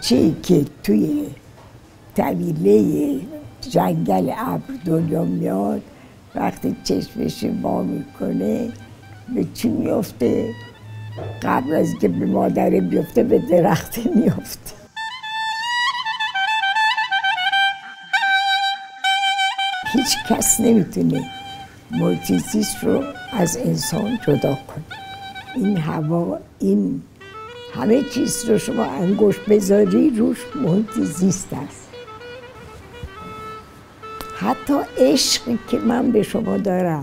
بچه‌ای که توی طویله جنگل ابر دنیا میاد وقتی چشمش وا میکنه به چی میفته؟ قبل از که به مادره بیفته به درخت میفته. هیچ کس نمیتونه محیط زیست رو از انسان جدا کنه. این هوا، این همه چیز رو شما انگشت بذاری روش محیط زیست است. حتی عشقی که من به شما دارم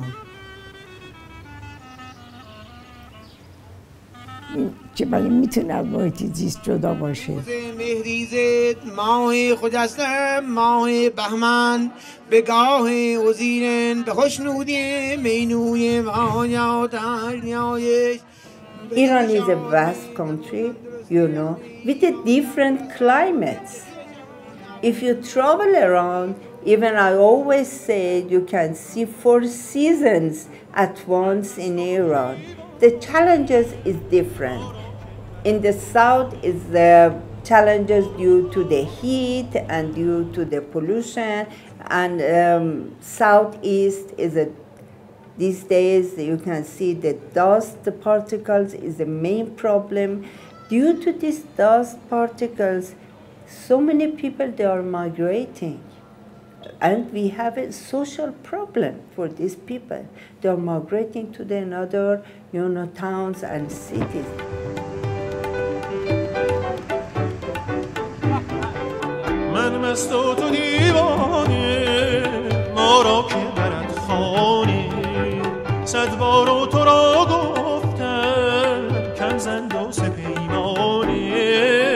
که ولی میتونه از محیط زیست جدا باشه. مهریزت ماه خجسته ماه بهمن به گاه وزیرن به خوشنودی مینوی مانیاتر نیایش. Iran is a vast country, you know, with a different climates. If you travel around, even I always say you can see 4 seasons at once in Iran. The challenges is different. In the south is the challenges due to the heat and due to the pollution, and southeast is a these days you can see the dust particles is the main problem. Due to these dust particles, so many people they are migrating. And we have a social problem for these people. They are migrating to the another, you know, towns and cities. من مست و تو دیوانه ما را که برد خانی صد بار و تو را گفتم کم زند و سپیمانی.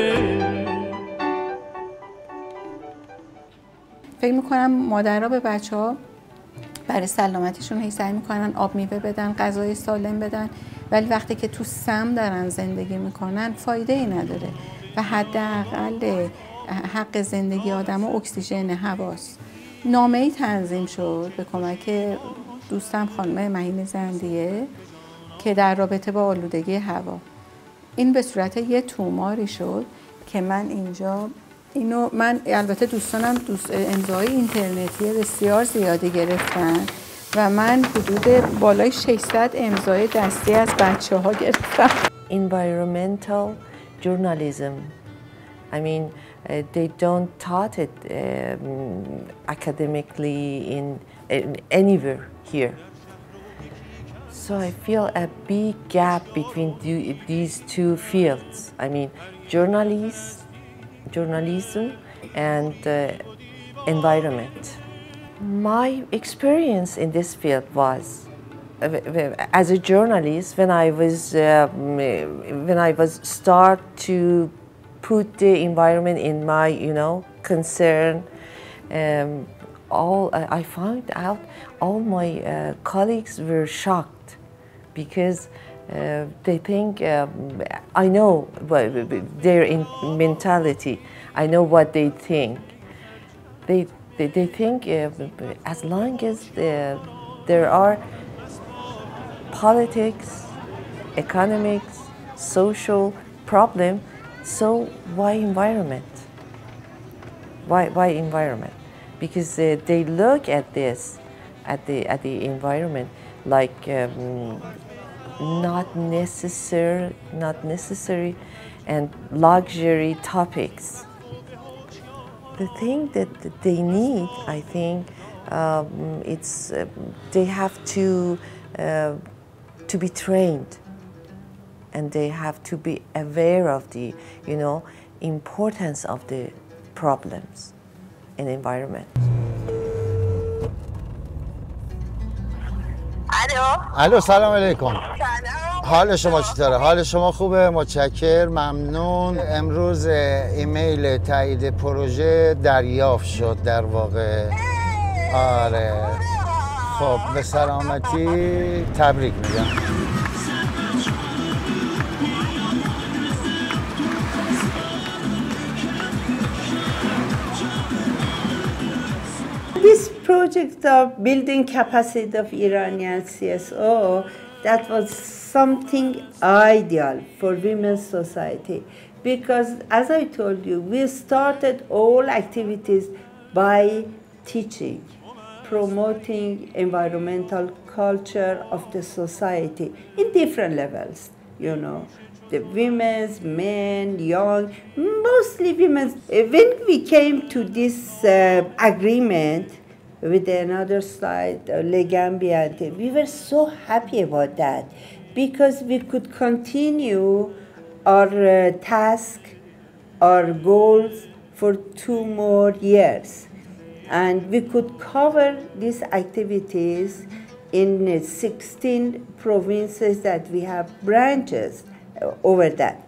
فکر میکنم مادرها به بچه ها برای سلامتیشون هی سعی میکنن آب میوه بدن، غذای سالم بدن، ولی وقتی که تو سم دارن زندگی میکنن فایده ای نداره و حداقل حق زندگی آدم و اکسیژن هواست. نامه‌ای تنظیم شد به کمک دوستم خانم مهین زندیه که در رابطه با آلودگی هوا. این به صورت یه توماری شد که من اینجا اینو البته دوستانم امضای اینترنتی بسیار زیادی گرفتن و من حدود بالای 600 امضای دستی از بچه‌ها گرفتم. Environmental journalism. I mean, they don't taught it academically in anywhere here. So I feel a big gap between these two fields. I mean, journalism and environment. My experience in this field was as a journalist when I was start to put the environment in my concern. I found out all my colleagues were shocked because they think I know their mentality. I know what they think. They think as long as there are politics, economics, social problem, so why environment? Why environment? Because they look at this, at the environment like not necessary and luxury topics. The thing that they need, I think, it's they have to be trained, and they have to be aware of the importance of the problems in environment. الو سلام علیکم. حال شما چطوره؟ حال شما خوبه؟ متشکر، ممنون. امروز ایمیل تایید پروژه دریافت شد در واقع. آره خب به سلامتی، تبریک میگم. This project of building capacity of Iranian CSO, that was something ideal for women's society because as I told you, we started all activities by teaching, promoting environmental culture of the society in different levels, you know. The women's, men, young, mostly women. When we came to this agreement with another side, Legambiente, we were so happy about that because we could continue our task, our goals for 2 more years. And we could cover these activities in 16 provinces that we have branches over that.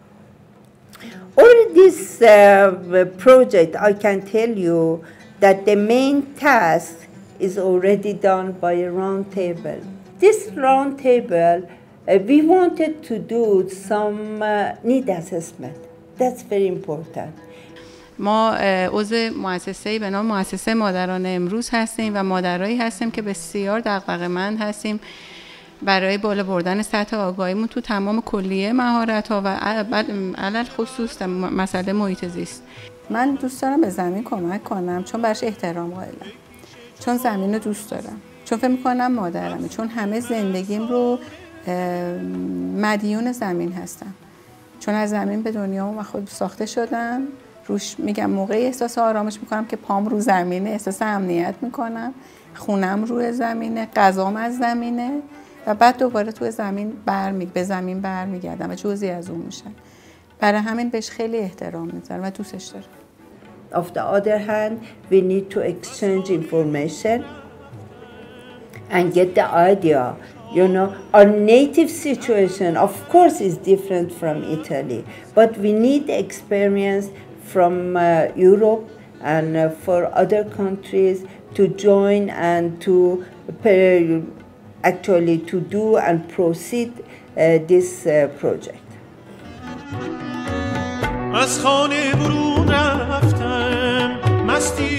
Over this project, I can tell you that the main task is already done by a round table. This round table, we wanted to do some need assessment. That's very important. ما عضو مؤسسه‌ای به نام مؤسسه مادران امروز هستیم و مادرایی هستیم که بسیار دغدغه‌مند هستیم برای بالا بردن سطح آگاهیمون تو تمام کلیه مهارت‌ها و علل خصوص مسئله محیط زیست. من دوست دارم به زمین کمک کنم چون براش احترام قائلم، چون زمین رو دوست دارم، چون فکر می‌کنم مادرمه، چون همه زندگیم رو مدیون زمین هستم، چون از زمین به دنیا و خود ساخته شدم. روش میگم موقعی احساس آرامش میکنم که پام رو زمینه، احساس امنیت میکنم، خونم روی زمینه، غذام از زمینه و بعد دوباره توی زمین به زمین برمیگردم و جزئی از اون میشم. برای همین بهش خیلی احترام میذارم و دوستش دارم. Of the other hand, we need to exchange information and get the idea. You know, our native situation, of course, is different from Italy, but we need experience from Europe and for other countries to join and to actually to do and proceed this project. از خانه برون رفتم مستی